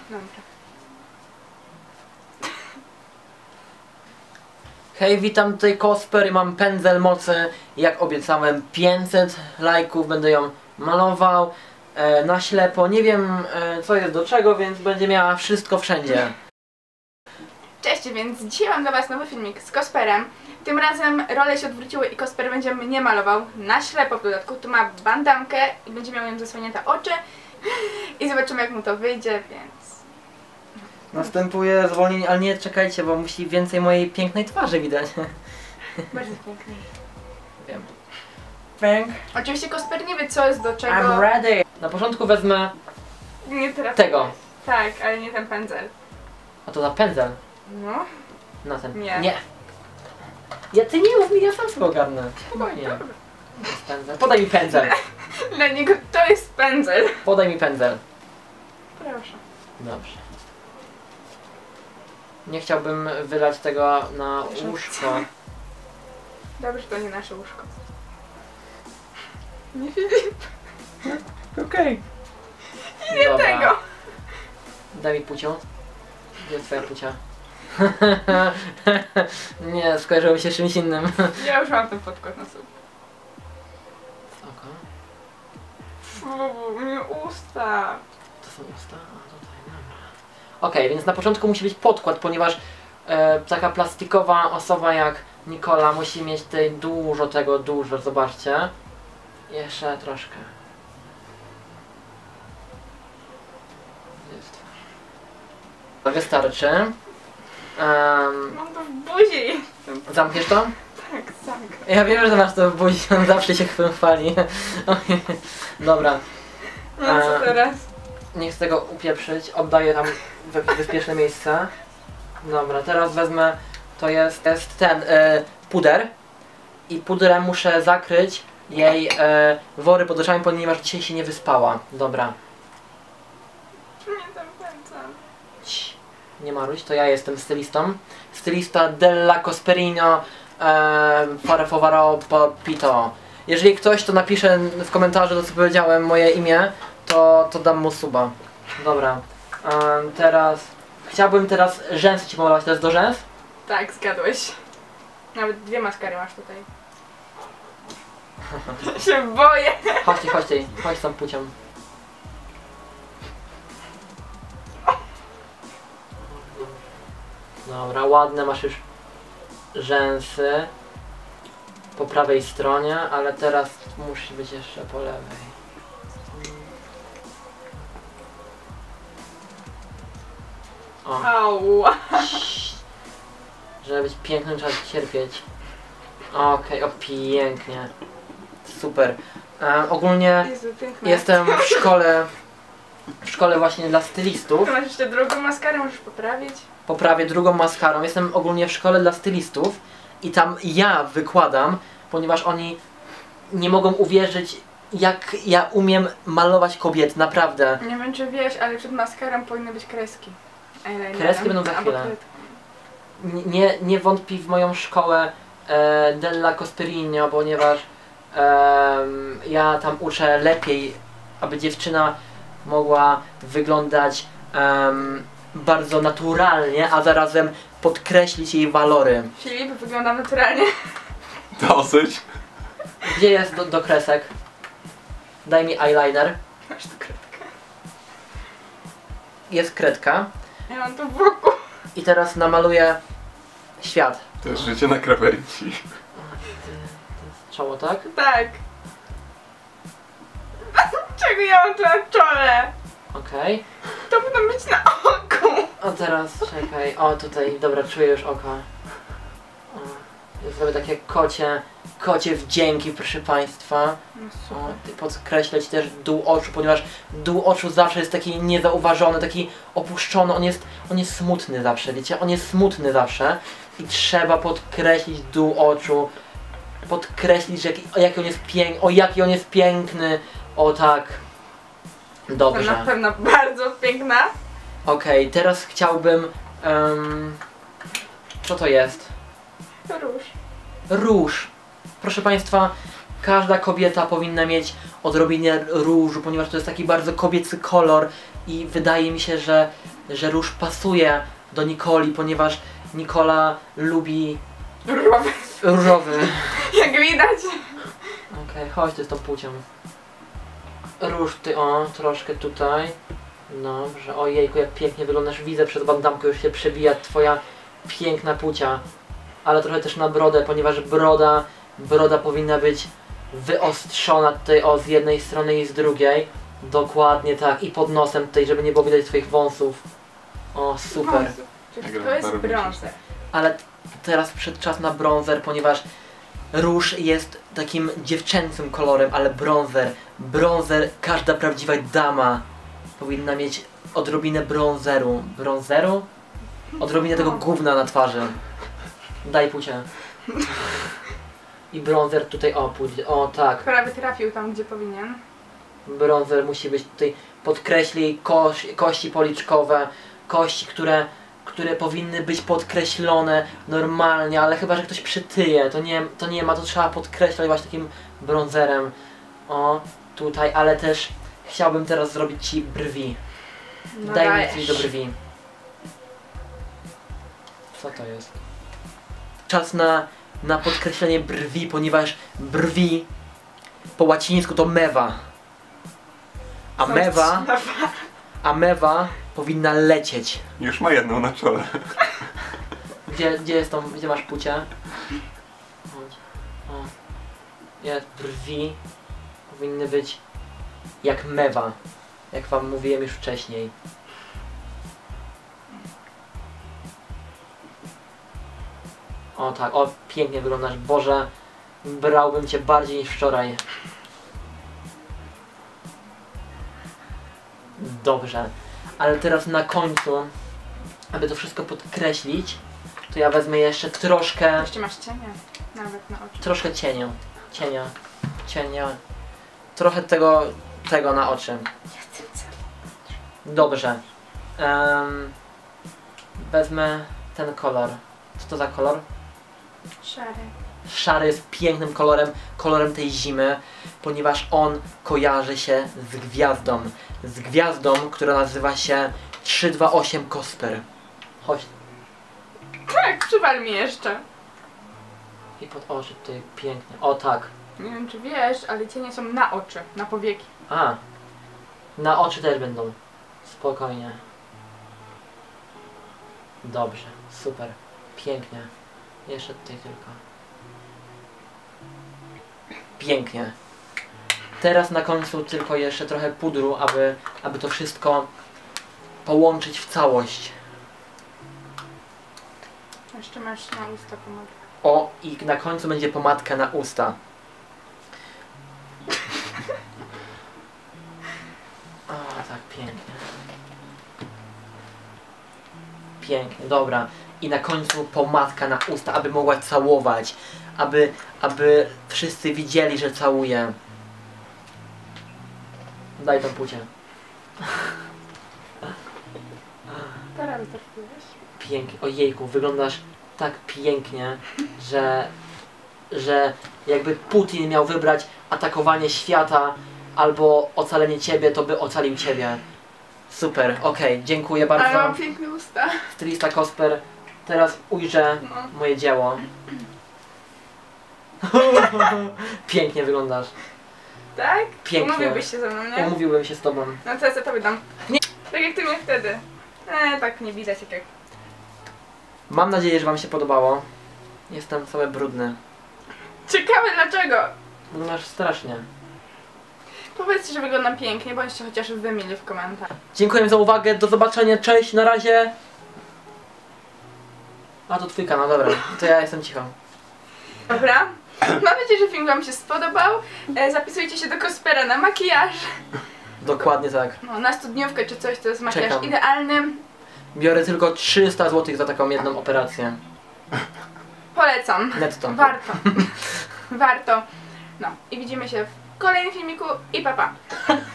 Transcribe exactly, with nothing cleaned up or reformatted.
Dobra. Hej, witam, tutaj Kosper i mam pędzel mocy. Jak obiecałem, pięćset lajków, będę ją malował e, na ślepo. Nie wiem e, co jest do czego, więc będzie miała wszystko wszędzie. Cześć, więc dzisiaj mam dla was nowy filmik z Kosperem. Tym razem role się odwróciły i Kosper będzie mnie malował na ślepo w dodatku. Tu ma bandankę i będzie miał ją zasłonięte oczy. I zobaczymy, jak mu to wyjdzie, więc... Następuje zwolnienie, ale nie czekajcie, bo musi więcej mojej pięknej twarzy widać. Bardzo piękny. Wiem. Frank. Oczywiście Kosper nie wie, co jest do czego. I'm ready. Na początku wezmę Nie trafię. tego. Tak, ale nie ten pędzel. A to na pędzel. No. Na ten. Nie. Nie. Ja ty nie mów mi, ja sam sobie ogarnę. Spokojnie. Dobra. Pędzel. Podaj mi pędzel. Dla niego to jest pędzel. Podaj mi pędzel. Proszę. Dobrze. Nie chciałbym wylać tego na Proszę. łóżko. Dobrze, to nie nasze łóżko. Nie Filip. Okej. I nie tego. Daj mi pucią. Gdzie jest twoja pucia? Nie, skojarzyło mi się z czymś innym. Ja już mam ten podkład na słup. Oko. Fuuu, mnie usta. To są usta? A tutaj, dobra. Okej, więc na początku musi być podkład, ponieważ e, taka plastikowa osoba jak Nikola musi mieć tutaj dużo tego, dużo, zobaczcie. Jeszcze troszkę. Jest. To wystarczy. Um, Mam to w buzi. zamkniesz to? Tak, zamknę. Ja wiem, że masz to w buzi, on zawsze się chwali. Dobra. No co Eee. teraz? Nie chcę tego upieprzyć, oddaję tam w jakieś bezpieczne miejsce. Dobra, teraz wezmę, to jest, jest ten e, puder i pudrem muszę zakryć jej e, wory pod oczami, ponieważ dzisiaj się nie wyspała. Dobra. Nie ten pędzel. Cii, nie maruś, to ja jestem stylistą. Stylista Della Cosperino e, Farfovaro Pito. Jeżeli ktoś to napisze w komentarzu, to co powiedziałem, moje imię, to, to dam mu suba. Dobra. Um, teraz... Chciałbym teraz rzęsy ci pomalować. To jest do rzęs? Tak, zgadłeś. Nawet dwie maskary masz tutaj. się boję. Chodźcie, chodźcie. Chodź z tą pucią. Dobra, ładne masz już rzęsy. Po prawej stronie, ale teraz musi być jeszcze po lewej. O. Ała. Żeby być pięknym, trzeba cierpieć. Okej, okay, o pięknie. Super. E, ogólnie Jezu, piękne. jestem w szkole, w szkole właśnie dla stylistów. Tu masz jeszcze drugą maskarę, możesz poprawić. Poprawię drugą maskarą. Jestem ogólnie w szkole dla stylistów i tam ja wykładam, ponieważ oni nie mogą uwierzyć, jak ja umiem malować kobiety, naprawdę. Nie wiem, czy wiesz, ale przed maskarą powinny być kreski. Eyelinerem. Kreski będą za Albo chwilę. kredką. Nie, nie wątpi w moją szkołę e, Della Cosperino, ponieważ e, ja tam uczę lepiej, aby dziewczyna mogła wyglądać e, bardzo naturalnie, a zarazem podkreślić jej walory. Filip wygląda naturalnie. Dosyć. Gdzie jest do, do kresek? Daj mi eyeliner. Masz tu kredkę. Jest kredka. Ja mam tu wokół. I teraz namaluję świat. To jest życie na krawędzi. Czoło, tak? Tak. Czego ja mam tu na czole? Okej. To powinno być na oku. A teraz czekaj. O, tutaj, dobra, czuję już oko. O, ja zrobię takie kocie, kocie wdzięki, proszę Państwa. No O, ty podkreślać też dół oczu, ponieważ dół oczu zawsze jest taki niezauważony, taki opuszczony, on jest, on jest smutny zawsze, wiecie? On jest smutny zawsze i trzeba podkreślić dół oczu, podkreślić, że jaki, o, jaki on jest piękny, o jaki on jest piękny, o tak. To Dobrze. na pewno bardzo piękna. Okej, okay, teraz chciałbym, um, co to jest? Róż. Róż. Proszę Państwa, każda kobieta powinna mieć odrobinę różu, ponieważ to jest taki bardzo kobiecy kolor i wydaje mi się, że że róż pasuje do Nikoli, ponieważ Nikola lubi Różowy. różowy. Jak widać. Okej, okay, chodź ty z tą płcią. Róż ty, o, troszkę tutaj. Dobrze, ojejku, jak pięknie wyglądasz. Widzę przez bandamkę, już się przebija twoja piękna płcia. Ale trochę też na brodę, ponieważ broda, broda powinna być wyostrzona tutaj, o, z jednej strony i z drugiej. Dokładnie tak. I pod nosem tutaj, żeby nie było widać twoich wąsów. O, super. Czyli to jest brązer. Ale teraz przyszedł czas na brązer, ponieważ róż jest takim dziewczęcym kolorem, ale brązer, brązer, każda prawdziwa dama powinna mieć odrobinę brązeru. Brązeru? Odrobinę tego gówna na twarzy. Daj pucie. I brązer tutaj, o, pójdzie, o tak. Prawie trafił tam, gdzie powinien. Brązer musi być tutaj, podkreśli koś, kości policzkowe, kości, które które powinny być podkreślone normalnie, ale chyba, że ktoś przytyje, to nie, to nie ma, to trzeba podkreślać właśnie takim brązerem. O, tutaj, ale też chciałbym teraz zrobić ci brwi. No Daj dajesz. mi coś do brwi. Co to jest? Czas na, na podkreślenie brwi, ponieważ brwi po łacińsku to mewa. A mewa, a mewa powinna lecieć. Już ma jedną na czole. Gdzie, gdzie jest tą, gdzie masz płcie? Chodź. O. Jest, brwi powinny być jak mewa. Jak wam mówiłem już wcześniej. O tak, o pięknie wyglądasz. Boże, brałbym cię bardziej niż wczoraj. Dobrze. Ale teraz na końcu, aby to wszystko podkreślić, to ja wezmę jeszcze troszkę, Jeszcze masz cienie. Nawet na oczy. troszkę cienia, cienia, cienia, trochę tego, tego na oczy. Dobrze. Um, wezmę ten kolor. Co to za kolor? Szary. Szary jest pięknym kolorem, kolorem tej zimy, ponieważ on kojarzy się z gwiazdą. Z gwiazdą, która nazywa się trzy dwa osiem Kosper. Chodź. Tak, przywal mi jeszcze. I pod oczy tutaj pięknie. O tak. Nie wiem, czy wiesz, ale cienie są na oczy, na powieki. A. Na oczy też będą. Spokojnie. Dobrze. Super. Pięknie. Jeszcze tutaj tylko. Pięknie. Teraz na końcu tylko jeszcze trochę pudru, aby, aby to wszystko połączyć w całość. Jeszcze masz na usta pomadkę. O, i na końcu będzie pomadka na usta. O, tak pięknie. Pięknie, dobra. I na końcu pomadka na usta, aby mogła całować. Aby, aby wszyscy widzieli, że całuje. Daj tą płcię. Teraz trafiłeś. Pięknie. Ojejku, wyglądasz tak pięknie, że, że jakby Putin miał wybrać atakowanie świata albo ocalenie ciebie, to by ocalił ciebie. Super, okej, dziękuję Ale bardzo. mam piękne usta. Stylista Kosper, teraz ujrzę No. moje dzieło. Pięknie wyglądasz. Tak? Pięknie. Umówiłbyś się ze mną, nie? Umówiłem się z tobą. No co ja tobie dam? Nie. Tak jak ty mnie wtedy. Eee, tak nie widać jak... Mam nadzieję, że wam się podobało. Jestem cały brudny. Ciekawe dlaczego? Wyglądasz strasznie. Powiedzcie, że wyglądam pięknie, bądźcie chociaż wy mili w komentarzach. Dziękuję za uwagę, do zobaczenia, cześć, na razie. A to twój kanał, dobra, to ja jestem cicho. Dobra? Mam nadzieję, że film wam się spodobał. E, zapisujcie się do Kospera na makijaż. Dokładnie tak. No, na studniówkę czy coś, to jest makijaż Czekam. idealny. Biorę tylko trzysta złotych za taką jedną operację. Polecam. Netto. Warto. Warto. No i widzimy się w kolejnym filmiku i pa pa.